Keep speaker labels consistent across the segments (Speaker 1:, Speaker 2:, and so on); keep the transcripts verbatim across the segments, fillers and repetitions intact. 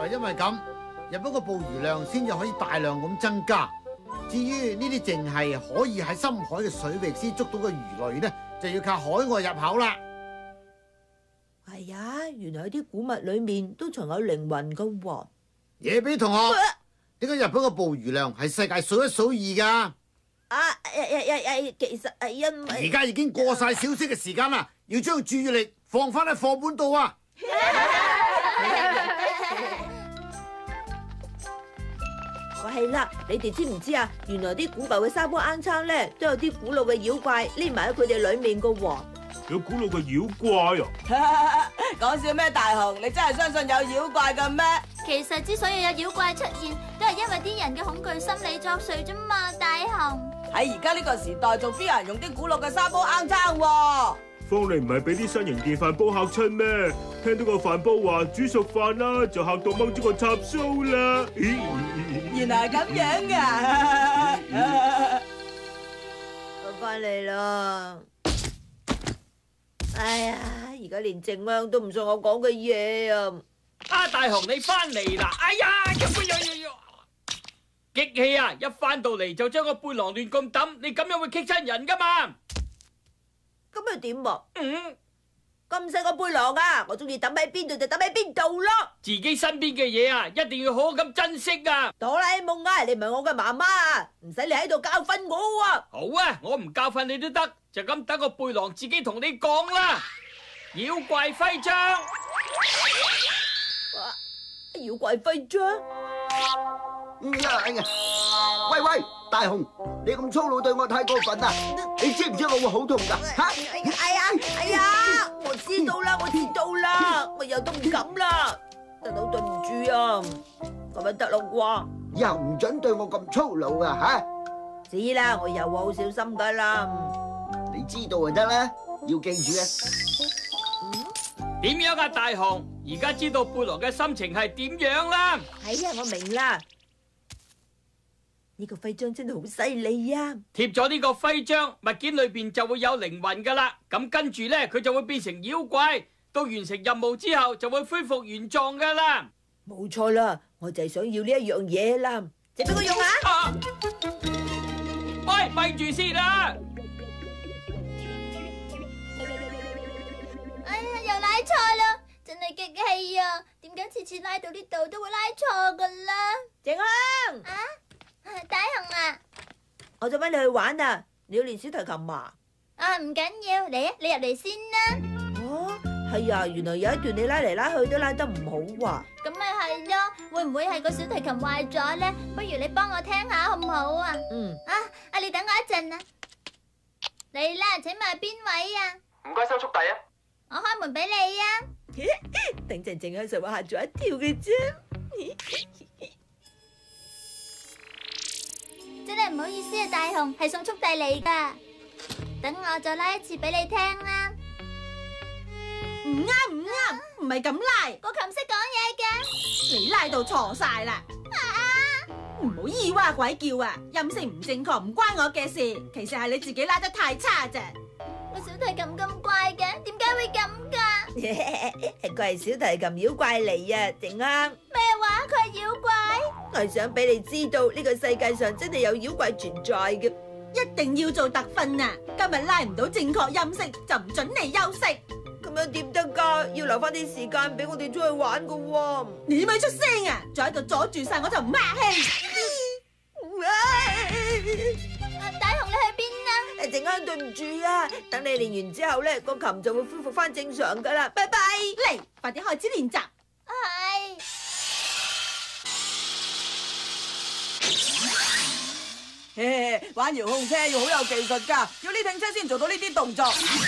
Speaker 1: 係因為咁，入一個捕魚量先至可以大量咁增加。至於呢啲淨係可以喺深海嘅水域先捉到嘅魚類咧，就要靠海外入口啦。
Speaker 2: 係啊，原來喺啲古物裏面都藏有靈魂噶喎。
Speaker 1: 野比同學，點解日本嘅捕魚量係世界數一數二噶？
Speaker 2: 啊，誒誒誒誒，其實係因為
Speaker 1: 而家已經過晒小息嘅時間啦，要將注意力放翻喺課本度啊！
Speaker 2: 我係啦，你哋知唔知啊？原來啲古舊嘅沙煲罌罉咧，都有啲古老嘅妖怪匿埋喺佢哋裏面噶喎。
Speaker 3: 有古老嘅妖怪啊！
Speaker 4: 講笑咩，大雄？你真係相信有妖怪嘅咩？
Speaker 5: 其實之所以有妖怪出現，都係因為啲人嘅恐懼心理作祟啫嘛，大雄。
Speaker 4: 喺而家呢個時代，仲邊有人用啲古老嘅沙煲罌罉喎？
Speaker 3: 方你唔係俾啲新型電飯煲嚇親咩？聽到個飯煲話煮熟飯啦，就嚇到掹咗個插蘇啦！
Speaker 4: 原來係咁樣噶！
Speaker 2: 我翻嚟啦！哎呀，而家連靜香都唔信我講嘅嘢啊！
Speaker 6: 啊，大雄你翻嚟啦！哎呀，呀呀呀呀！激氣啊！一翻到嚟就將個背囊亂咁抌，你咁樣會激親人噶嘛？
Speaker 2: 咁又點啊？
Speaker 6: 嗯，
Speaker 2: 咁細個背囊啊，我中意抌喺邊度就抌喺邊度咯。
Speaker 6: 自己身邊嘅嘢啊，一定要好好咁珍惜啊！
Speaker 2: 哆啦 A 夢啊，你唔係我嘅媽媽啊，唔使你喺度教訓我啊！
Speaker 6: 好啊，我唔教訓你都得，就咁等個背囊自己同你講啦。妖怪徽章，
Speaker 2: 妖怪徽章。
Speaker 7: 哎呀！喂喂，大雄，你咁粗魯對我太過分啦！你知唔知我會好痛噶？吓！
Speaker 2: 哎呀哎呀，我知道啦，我知道啦，我以後都唔敢啦。大佬對唔住啊，咁樣得咯啩？
Speaker 7: 以後唔准對我咁粗魯啊！吓！
Speaker 2: 知啦，我以後會好小心噶啦。
Speaker 7: 你知道就得啦，要記住啊！
Speaker 6: 點樣啊，大雄？而家知道背囊嘅心情係點樣啦？
Speaker 2: 係啊，我明啦。呢個徽章真係好犀利啊！
Speaker 6: 貼咗呢個徽章，物件裏邊就會有靈魂噶啦。咁跟住咧，佢就會變成妖怪。到完成任務之後，就會恢復原狀噶啦。
Speaker 2: 冇錯啦，我就係想要呢一樣嘢啦。借俾我用下。
Speaker 6: 啊！喂，咪住先啦！
Speaker 5: 哎呀，又拉錯啦，真係激氣啊！點解次次拉到呢度都會拉錯噶啦？
Speaker 2: 靜香。
Speaker 5: 啊？大雄啊，
Speaker 2: 我就搵你去玩啊！你要練小提琴嘛？
Speaker 5: 啊，唔緊要，嚟啊，你入嚟先啦。
Speaker 2: 哦，係啊，原來有一段你拉嚟拉去都拉得唔好啊。
Speaker 5: 咁咪係咯，會唔會係個小提琴壞咗咧？不如你幫我聽下好唔好啊？
Speaker 2: 嗯。
Speaker 5: 啊，啊，你等我一陣啊。嚟啦，請問係邊位啊？
Speaker 8: 唔該收速遞啊！
Speaker 5: 我開門俾你啊。
Speaker 2: 等陣靜香實話嚇咗一跳嘅啫。
Speaker 5: 真係唔好意思啊，大雄，係送速遞嚟噶。等我再拉一次俾你聽啦。
Speaker 4: 唔啱唔啱，唔係咁拉，
Speaker 5: 個琴識講嘢嘅。
Speaker 4: 你拉到錯晒啦！唔好咿哇鬼叫啊！音色唔正確唔關我嘅事，其實係你自己拉得太差咋。
Speaker 5: 個小提琴咁怪嘅，點解會咁噶？
Speaker 2: 佢係小提琴妖怪嚟啊，靜香。
Speaker 5: 咩話？佢係妖怪？
Speaker 2: 我係想俾你知道呢個世界上真係有妖怪存在嘅，
Speaker 4: 一定要做特訓啊！今日拉唔到正確音色，就唔准你休息。
Speaker 2: 咁樣點得噶？要留翻啲時間俾我哋出去玩噶喎。
Speaker 4: 你咪出聲啊！再喺度阻住晒，我就唔客氣。
Speaker 5: 大雄，你去邊啊？
Speaker 2: 誒，靜香對唔住啊！等你練完之後咧，個琴就會恢復翻正常噶啦。拜拜。
Speaker 4: 嚟，快啲開始練習。
Speaker 5: 係。
Speaker 4: 玩遙控車要好有技術噶，要呢挺車先做到呢啲動作。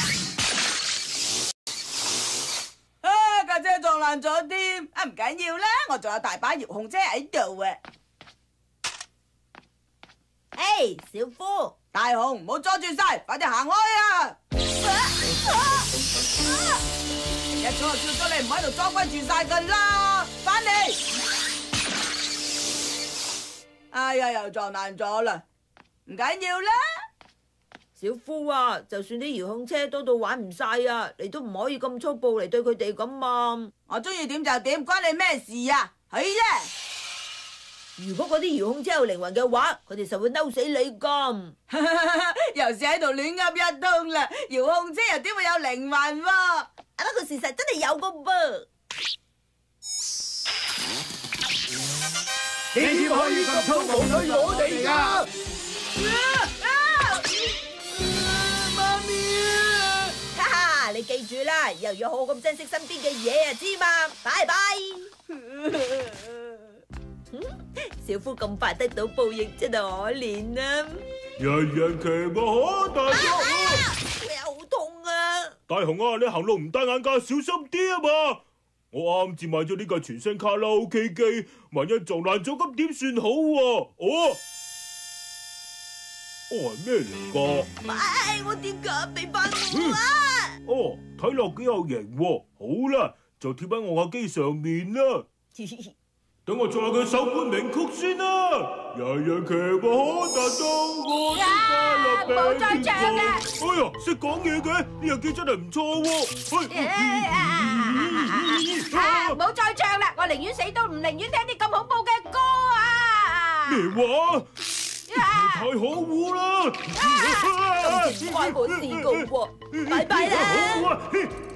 Speaker 4: 啊，架車撞爛咗添，啊唔緊要啦，我仲有大把遙控車喺度啊。
Speaker 2: 誒，小夫，
Speaker 4: 大雄唔好阻住晒，快啲行開啊！一早就叫咗你唔喺度裝鬼住晒噶啦，翻嚟！哎呀，又撞爛咗啦，唔緊要啦。
Speaker 2: 小夫啊，就算啲遙控車多到玩唔晒啊，你都唔可以咁粗暴嚟對佢哋咁嘛。
Speaker 4: 我中意點就點，關你咩事啊？
Speaker 2: 係啫。如果嗰啲遙控車有靈魂嘅話，佢哋實會嬲死你咁。
Speaker 4: 又是喺度亂噏一通啦！遙控車又點會有靈魂喎？
Speaker 2: 啊，不過事實真係有個噃。
Speaker 1: 你點可以咁粗暴對我哋㗎？
Speaker 2: 媽咪啊！哈哈，你記住啦，又要好好咁珍惜身邊嘅嘢啊，知嘛？拜拜。小夫咁快得到報應，真係可憐啊！
Speaker 3: 人人騎馬可大
Speaker 2: 啊
Speaker 3: 作。
Speaker 2: 你好痛啊！
Speaker 3: 大雄啊，你行路唔戴眼鏡，小心啲啊嘛！我啱至買咗呢架全新卡拉 OK 機，萬一撞爛咗咁點算好啊？哦，哦係咩嚟㗎？
Speaker 2: 唉，我點解俾翻我啊？
Speaker 3: 哦，睇落幾有型喎。好啦，就貼喺我架機上面啦。等我唱下佢首本名曲先啦。人人騎馬可達到我的快樂
Speaker 4: 唔好再唱啦！
Speaker 3: 哎呀，識講嘢嘅呢樣機真係唔錯喎。
Speaker 4: 啊！唔好再唱啦！我寧願死都唔寧願聽啲咁恐怖嘅歌啊！
Speaker 3: 咩話？太可惡啦！
Speaker 2: 今次唔關我事㗎喎，拜拜啦！
Speaker 3: 好啊！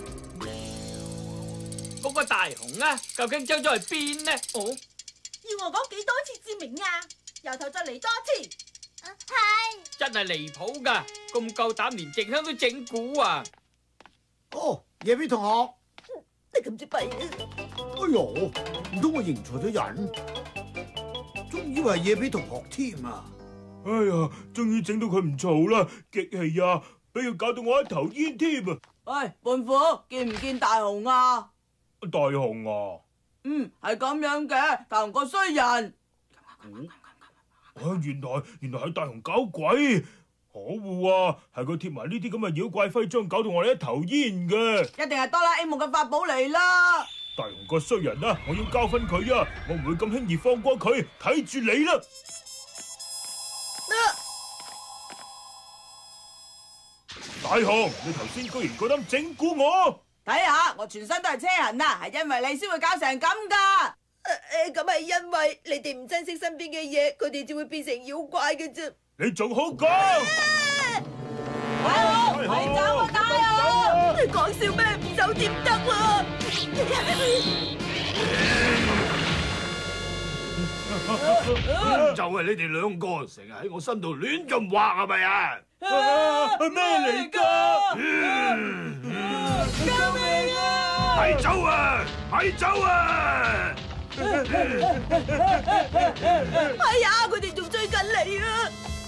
Speaker 6: 嗰個大雄啊，究竟走咗去邊呢？哦，
Speaker 4: 要我講幾多次至明啊？由頭再嚟多次。
Speaker 5: 係。
Speaker 6: 真係離譜㗎，咁夠膽連靜香都整蠱啊！
Speaker 1: 哦，野比同學，
Speaker 2: 你咁之弊啊！
Speaker 1: 哎呦，唔通我認錯咗人？仲以為係野比同學添啊！
Speaker 3: 哎呀，終於整到佢唔嘈啦，激氣啊！俾佢搞到我一頭煙添啊！
Speaker 8: 喂，胖虎，見唔見大雄啊？
Speaker 3: 大雄啊！
Speaker 8: 嗯，係咁樣嘅，大雄個衰人。
Speaker 3: 啊，原來原來係大雄搞鬼，可惡啊！係佢貼埋呢啲咁嘅妖怪徽章，搞到我哋一頭煙嘅。
Speaker 8: 一定係哆啦 A 夢嘅法寶嚟啦！
Speaker 3: 大雄個衰人啊！我要教訓佢啊！我唔會咁輕易放過佢，睇住你啦！大雄，你頭先居然夠膽整蠱我！
Speaker 8: 睇下，我全身都係車痕啊，係因為你先會搞成咁噶。
Speaker 2: 誒，咁係因為你哋唔珍惜身邊嘅嘢，佢哋就會變成妖怪嘅啫。
Speaker 3: 你仲好講？
Speaker 8: 大雄，咪走啊，大雄！
Speaker 2: 你講笑咩？唔走點得啊？
Speaker 9: 就係你哋兩個成日喺我身度亂咁畫係咪啊？
Speaker 3: 咩嚟㗎？
Speaker 8: 救命啊！
Speaker 9: 咪走啊！咪走啊！
Speaker 2: 哎呀，佢哋仲追緊你啊！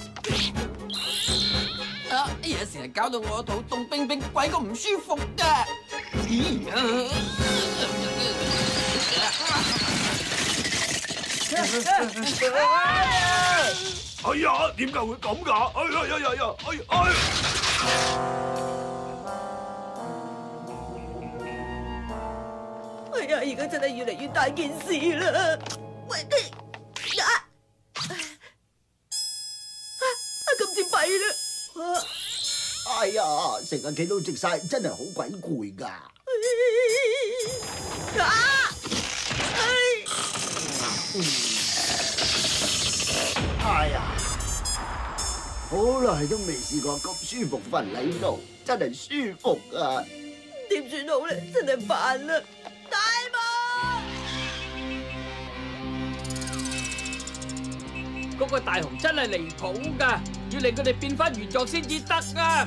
Speaker 8: 啊！哎呀，成日搞到我肚凍冰冰，鬼咁唔舒服㗎。咦？
Speaker 9: 哎呀，點解會咁㗎？哎呀呀呀呀！哎哎！
Speaker 2: 哎呀，而家真係越嚟越大件事啦！喂，你啊啊，咁至弊啦！
Speaker 7: 哎呀，成日企到直晒，真係好鬼攰㗎。
Speaker 2: 啊！
Speaker 7: 哎呀，好耐都未試過咁舒服瞓喺度，真係舒服啊！
Speaker 2: 點算好咧？真係煩啦！大夢，
Speaker 6: 嗰個大雄真係離譜㗎，要令佢哋變翻原狀先至得啊！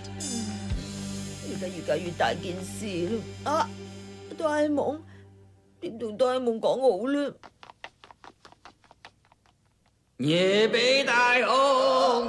Speaker 2: 而家越搞越大件事啦！啊，大夢，點同大夢講好咧？
Speaker 6: 夜比大雄，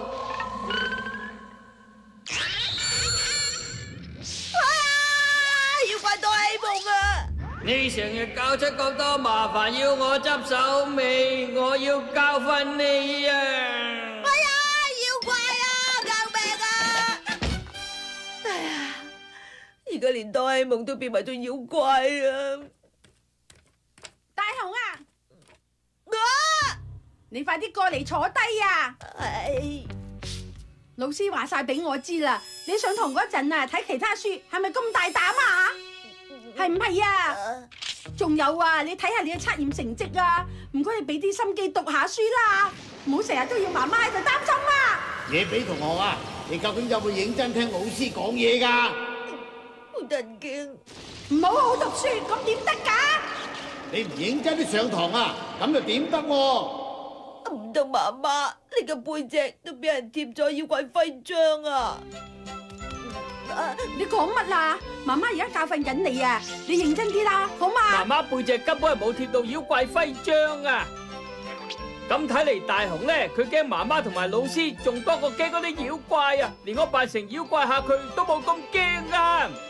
Speaker 2: 啊！要怪大夢啊！
Speaker 6: 你成日搞出咁多麻煩，要我執手尾，我要教訓你啊！
Speaker 2: 哎呀，妖怪啊！救命啊！哎呀，而家連大夢都變埋做妖怪啊！
Speaker 4: 大雄啊，
Speaker 2: 啊！
Speaker 4: 你快啲過嚟坐低啊！
Speaker 2: 唉，
Speaker 4: 老師話晒俾我知啦，你上堂嗰陣啊睇其他書係咪咁大膽啊？係唔係啊？ 仲有啊，你睇下你嘅測驗成績啊，唔該你俾啲心機讀下書啦，唔好成日都要媽媽喺度擔心啊！
Speaker 1: 野比同學啊，你究竟有冇認真聽老師講嘢㗎？
Speaker 2: 好得人驚。
Speaker 4: 唔好好讀書，咁點得㗎？
Speaker 1: 你唔認真啲上堂啊，咁就點得喎？
Speaker 2: 唔得，媽媽，你嘅背脊都俾人貼咗妖怪徽章啊！
Speaker 4: 啊、你講乜啊？媽媽而家教訓緊你啊！你認真啲啦，好嘛？
Speaker 6: 媽媽背脊根本係冇貼到妖怪徽章啊！咁睇嚟大雄咧，佢驚媽媽同埋老師，仲多過驚嗰啲妖怪啊！連我扮成妖怪嚇佢都冇咁驚啊！